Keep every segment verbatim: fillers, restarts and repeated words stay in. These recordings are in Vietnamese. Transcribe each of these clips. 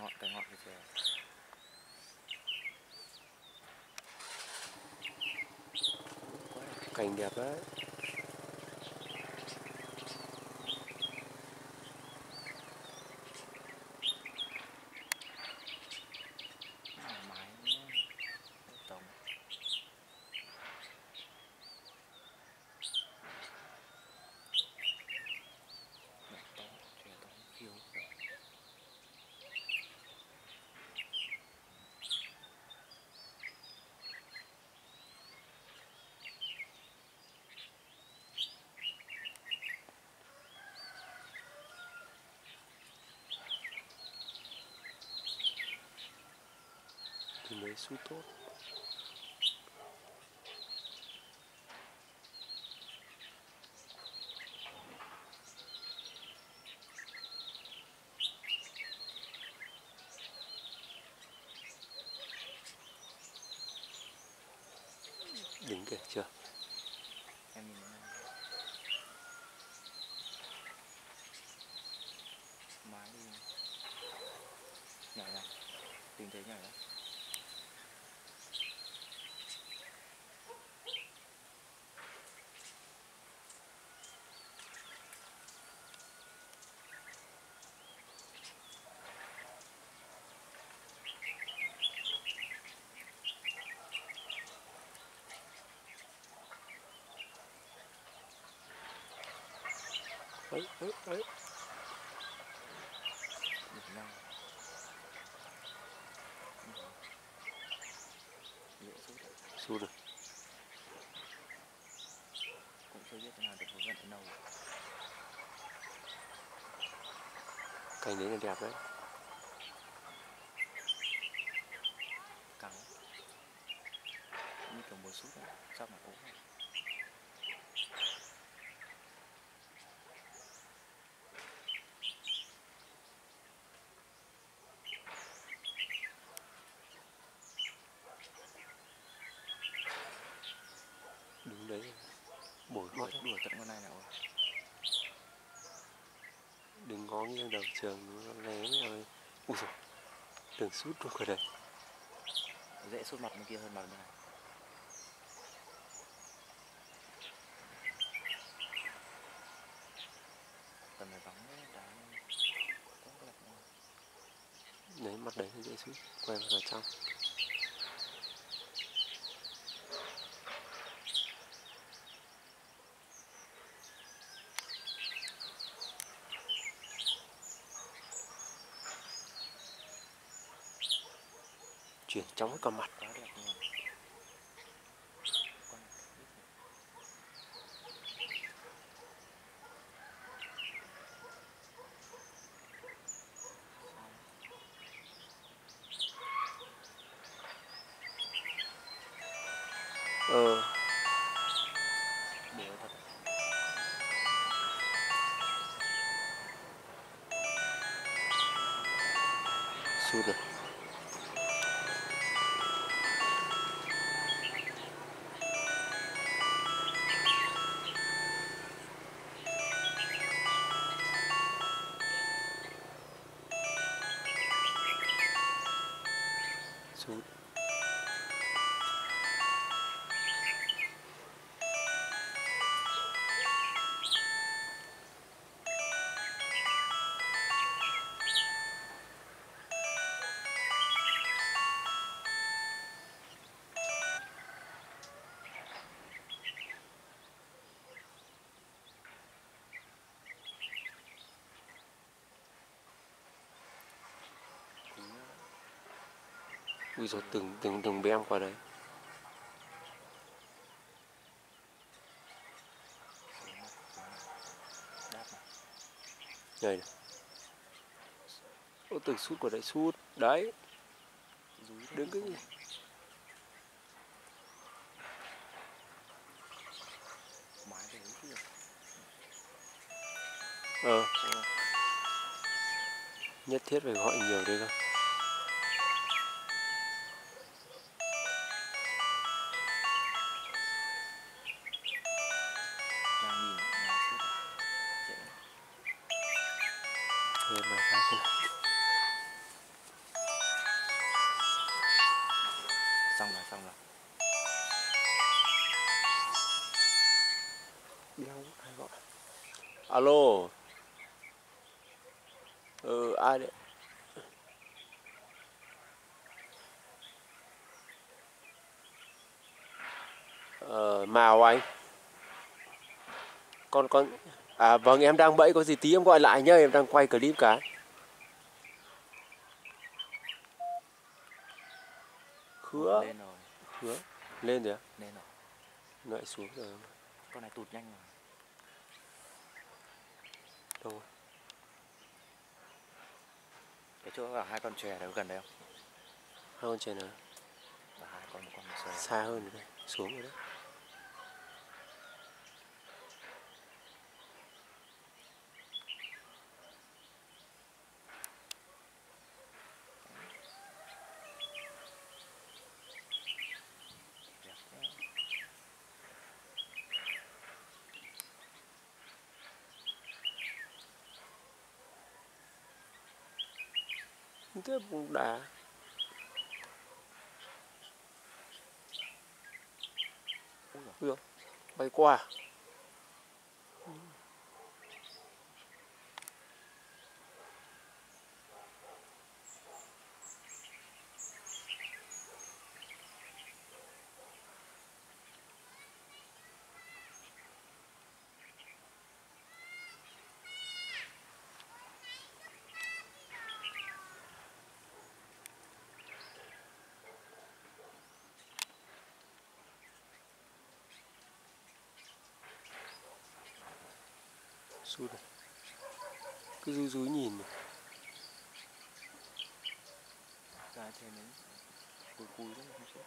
ngọn cái ngọn cái chè. Cảnh đẹp đấy. Mái nó tổng to chè to phiêu. Thì mới sút tốt. Đỉnh kìa chưa? Em nhìn mái đi nhảy này, tình thế nhảy đó. Ấy, ấy, ấy. Đỉnh nhau. Dễ sút đấy. Sút rồi. Cũng chưa biết thế nào được vướng vận nâu. Cảnh đấy là đẹp đấy. Căng như kiểu mùa sút đấy, sao mà ốm này. Đúng đấy. Bổi Đuổi, hót đấy. đuổi tận con này nào rồi. Đừng ngó nghiêng đầu trường nó lé mẹ ơi. Ui dồi, tưởng sút luôn rồi đấy. Dễ sút mặt bên kia hơn mặt bên này. Tầm này vắng đấy, đá quá đẹp luôn. Đấy, mặt đấy nó dễ sút. Quay vào trong. Chuyển trong hết cả mặt. Quá đẹp luôn. Con Ờ. bể thật. Sút rồi. Sút. Ui dồi, từng, từng, từng bem qua đấy. Đáp này. Đây này. Ô, từng sút qua đấy, sút. Đấy. Đứng cái gì? Mái về hút được. Ờ. Nhất thiết phải gọi nhiều đây cơ. Đang nhìn mái sút dễ. Lên mày cái xem nào. xong rồi xong rồi. Đéo ai gọi. Alo. Ừ, ai đấy? Ờ, Mào anh. Con con à vâng, em đang bẫy, có gì tí em gọi lại nhá, em đang quay clip cái. Khứa, Lên rồi. khứa. Lên rồi á? Lên rồi. Nó lại xuống rồi. Con này tụt nhanh rồi. Đâu rồi? Cái chỗ ở hai con chòe đấy gần đây không? Hai con chè nào? Và hai con một con một xòe. Xa hơn rồi đây, xuống rồi đấy. Đẹp thế. Thế bóng đá. Ui giời. Ui giời, bay qua. Sút này. Cứ rúi rúi nhìn này. Ra trên đấy. Cùi cùi đấy không chết.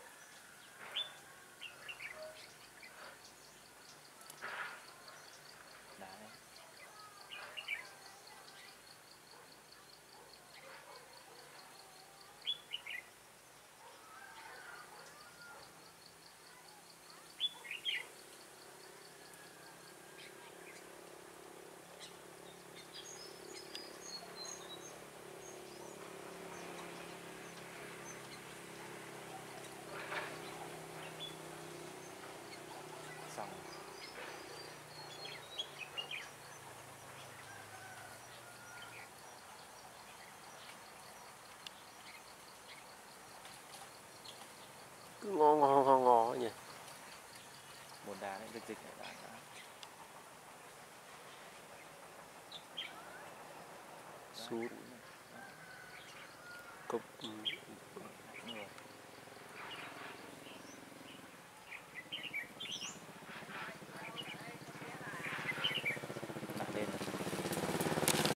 Đá đấy. Xong rồi. Cứ ngó ngó ngó ngó nhỉ. Một đá đấy, dịch dịch này đá đá. Sút. Đấy, cúi này. Đó. Cốc.